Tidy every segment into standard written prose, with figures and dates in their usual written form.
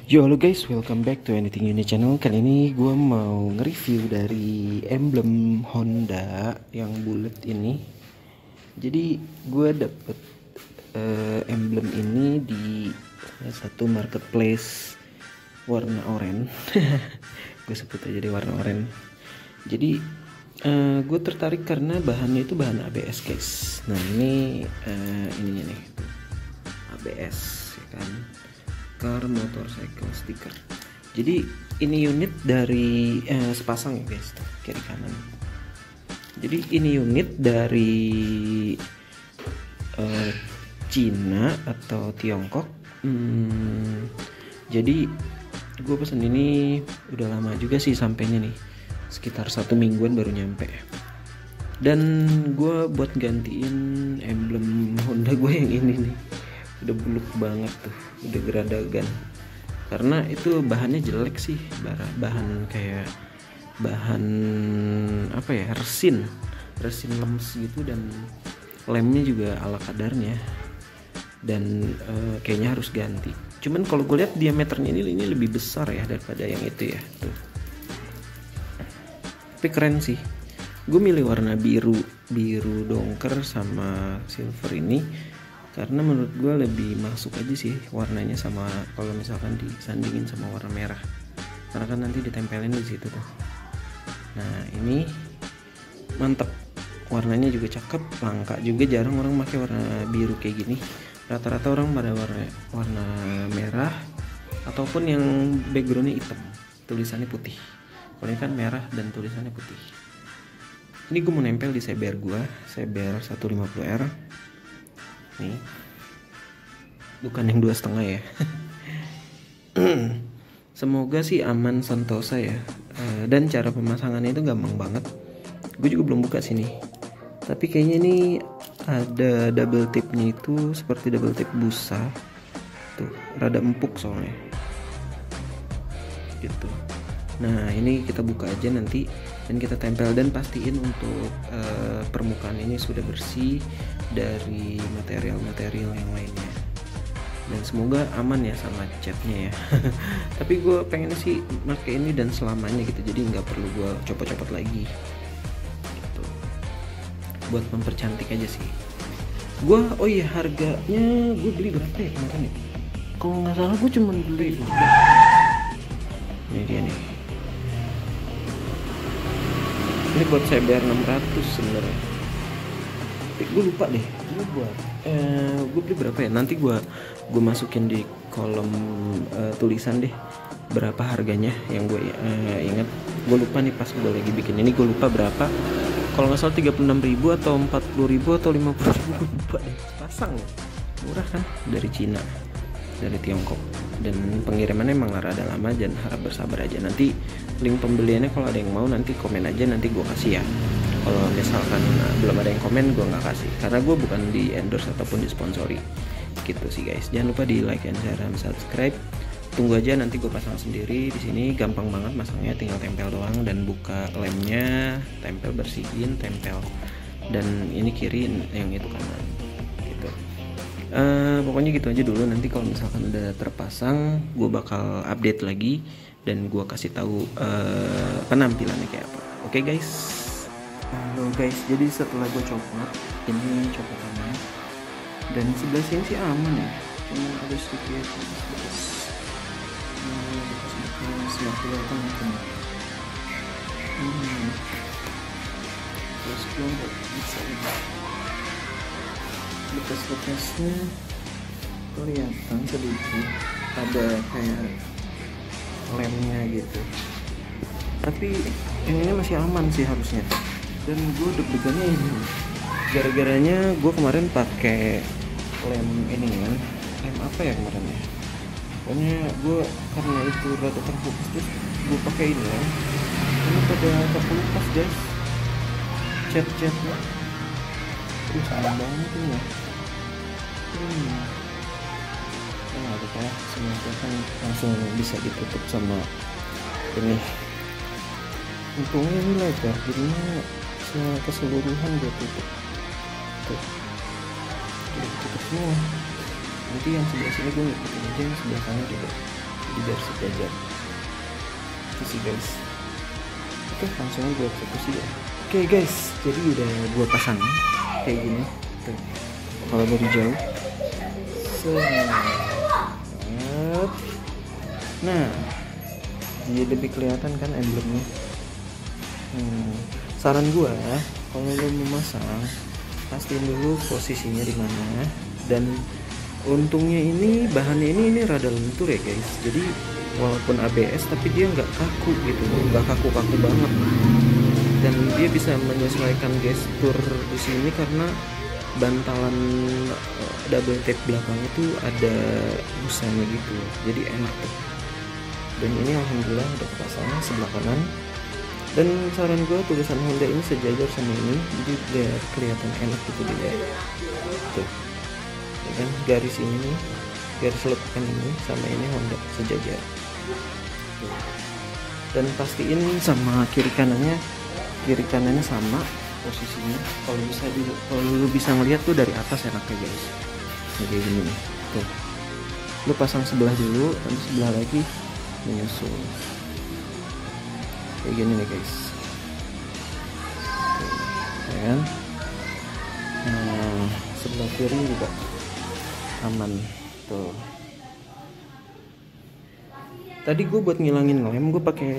Yo halo guys, welcome back to Anything Unit Channel. Kali ini gue mau nge-review dari emblem Honda yang bulat ini. Jadi gue dapet emblem ini di salah satu marketplace warna oranye. Gue sebut aja di warna oranye. Jadi gue tertarik karena bahannya itu bahan ABS guys. Nah ini ininya nih, ABS ya kan, car motorcycle sticker. Jadi ini unit dari sepasang ya guys, kiri kanan. Jadi ini unit dari Cina atau Tiongkok. Jadi gue pesen ini udah lama juga sih sampainya nih, sekitar 1 mingguan baru nyampe. Dan gue buat gantiin emblem Honda gue yang ini nih, udah buluk banget tuh, udah geradagan. Karena itu bahannya jelek sih, bahan kayak bahan apa ya, resin lemes gitu, dan lemnya juga ala kadarnya, dan kayaknya harus ganti. Cuman kalau gue lihat diameternya ini lebih besar ya daripada yang itu ya tuh. Tapi keren sih. Gue milih warna biru dongker sama silver ini karena menurut gue lebih masuk aja sih warnanya, sama kalau misalkan disandingin sama warna merah, karena kan nanti ditempelin di situ tuh. Nah ini mantep, warnanya juga cakep, langka juga, jarang orang pakai warna biru kayak gini. Rata-rata orang pada warna merah ataupun yang backgroundnya hitam, tulisannya putih. Kalau ini kan merah dan tulisannya putih. Ini gue mau nempel di CBR gue, CBR 150R. Nih, bukan yang 2,5 ya. Semoga sih aman sentosa ya. Dan cara pemasangannya itu gampang banget. Gue juga belum buka sini, tapi kayaknya ini ada double tipnya, itu seperti double tip busa. Tuh, rada empuk soalnya. Gitu. Nah ini kita buka aja nanti dan kita tempel, dan pastiin untuk permukaan ini sudah bersih dari material-material yang lainnya, dan semoga aman ya sama catnya ya. Tapi gue pengen sih pakai ini dan selamanya gitu, jadi nggak perlu gue copot-copot lagi gitu. Buat mempercantik aja sih. Gue oh iya, harganya gue beli berapa ya kemarin ya, kalau nggak salah gue cuma beli, ini dia nih. Ini buat CBR 600 sebenarnya. Gue lupa deh. Gue beli berapa ya? Nanti gue masukin di kolom tulisan deh berapa harganya yang gue ingat. Gue lupa nih pas gue lagi bikin ini, gue lupa berapa. Kalau nggak salah 36.000 atau 40.000 atau 50.000, gue lupa deh. Pasang ya. Murah kan, dari Cina, dari Tiongkok, dan pengirimannya emang rada lama, dan harap bersabar aja. Nanti link pembeliannya kalau ada yang mau nanti komen aja, nanti gue kasih ya. Kalau misalkan belum ada yang komen, gue nggak kasih, karena gue bukan di endorse ataupun disponsori gitu sih guys. Jangan lupa di like and share dan subscribe. Tunggu aja, nanti gue pasang sendiri di sini. Gampang banget masangnya, tinggal tempel doang dan buka lemnya, tempel, bersihin, tempel. Dan ini kiri, yang itu kanan gitu. Pokoknya gitu aja dulu. Nanti kalau misalkan udah terpasang, gue bakal update lagi dan gue kasih tahu penampilannya kayak apa. Oke guys. Halo guys, jadi setelah gue copot, ini copotannya, dan sebelah sini sih aman ya, cuma ada sedikit bekas kelihatan mungkin. Terus gue nggak bisa ini, bekas-bekasnya kelihatan sedikit, ada kayak lemnya gitu, tapi ini masih aman sih harusnya. Dan gue deg-degannya ini gara-garanya gue kemarin pakai lem ini kan, lem apa ya kemarin ya, pokoknya gue karena itu rada terfokus, terus gue pakai ini ya, ini pada terkelupas guys, cat-catnya. Terus sama banget ini ya. Nah ada kayak semuanya kan langsung bisa ditutup sama ini. Untungnya ini lebar, jadinya keseluruhan gue tutup. Tuh, tutup semua. Nanti yang sebelah sini gue ngikutin aja, yang sebelah sana juga jadi biar sejajar itu sih guys. Oke, langsung gue eksekusi ya. Oke guys, jadi udah gue pasang kayak gini tuh. Kalau dari jauh nah jadi lebih kelihatan kan emblemnya. Saran gue kalau lo mau masang, pastiin dulu posisinya di mana. Dan untungnya ini bahannya ini rada lentur ya guys, jadi walaupun ABS tapi dia nggak kaku gitu, nggak kaku-kaku banget. Dan dia bisa menyesuaikan gestur di sini karena bantalan double tape belakang itu ada busanya gitu, jadi enak tuh. Dan ini alhamdulillah udah kepasang sebelah kanan. Dan saran gue tulisan Honda ini sejajar sama ini, jadi biar kelihatan enak gitu dilihat tuh ya kan, garis ini nih, garis lekukan ini sama ini Honda sejajar tuh. Dan pastiin sama kiri kanannya sama posisinya. Kalau lu bisa ngeliat tuh dari atas enaknya guys, kayak gini nih tuh. Lu pasang sebelah dulu, nanti sebelah lagi menyusul kayak gini nih guys tuh, ya kan. Nah, sebelah kiri juga aman tuh. Tadi gue buat ngilangin lem gue pakai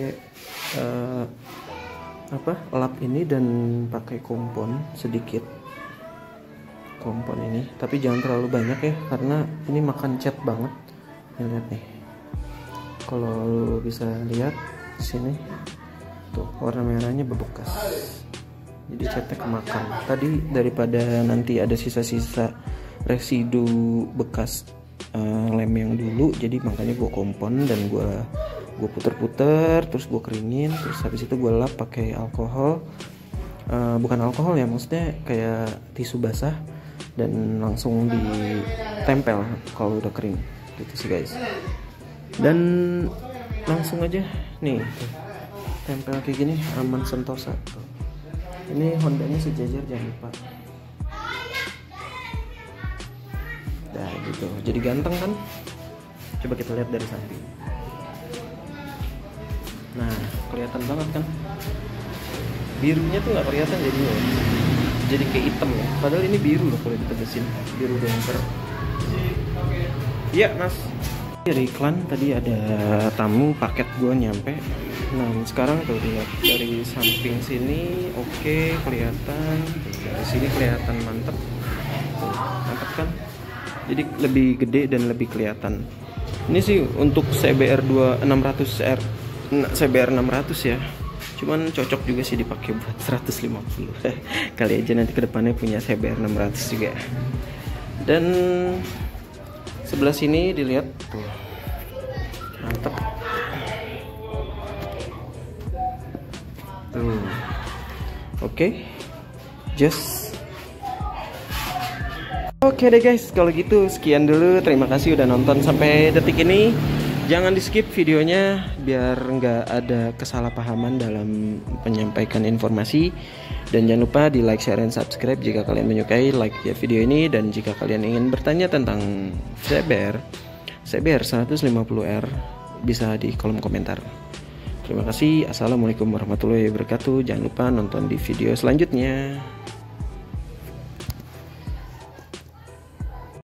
lap ini dan pakai kompon sedikit, kompon ini, tapi jangan terlalu banyak ya karena ini makan cat banget. Lihat nih, kalau lu bisa lihat di sini tuh warna merahnya bebekas, jadi catnya kemakan. Tadi daripada nanti ada sisa-sisa residu bekas lem yang dulu, jadi makanya gue kompon dan gue puter-puter, terus gue keringin, terus habis itu gue lap pakai alkohol, bukan alkohol ya, maksudnya kayak tisu basah, dan langsung ditempel kalau udah kering gitu sih guys. Dan langsung aja nih tuh, tempel kayak gini, aman sentosa tuh. Ini Hondanya sejajar, jangan lupa. Nah gitu, jadi ganteng kan. Coba kita lihat dari samping. Nah, kelihatan banget kan, birunya tuh nggak kelihatan jadinya, jadi kayak hitam ya, padahal ini biru loh kalau ditegesin, biru demper. Iya mas, dari iklan tadi ada tamu, paket gue nyampe. Nah sekarang tuh lihat dari samping sini, oke, kelihatan, dari sini kelihatan mantep tuh, mantep kan, jadi lebih gede dan lebih kelihatan. Ini sih untuk CBR 600R, CBR 600 ya, cuman cocok juga sih dipakai buat 150. Kali aja nanti kedepannya punya CBR 600 juga. Dan sebelah sini dilihat tuh, mantap tuh. Oke, just oke deh guys, kalau gitu sekian dulu, terima kasih udah nonton sampai detik ini. Jangan di skip videonya biar nggak ada kesalahpahaman dalam menyampaikan informasi. Dan jangan lupa di like, share, dan subscribe jika kalian menyukai ya video ini. Dan jika kalian ingin bertanya tentang CBR 150R bisa di kolom komentar. Terima kasih. Assalamualaikum warahmatullahi wabarakatuh. Jangan lupa nonton di video selanjutnya.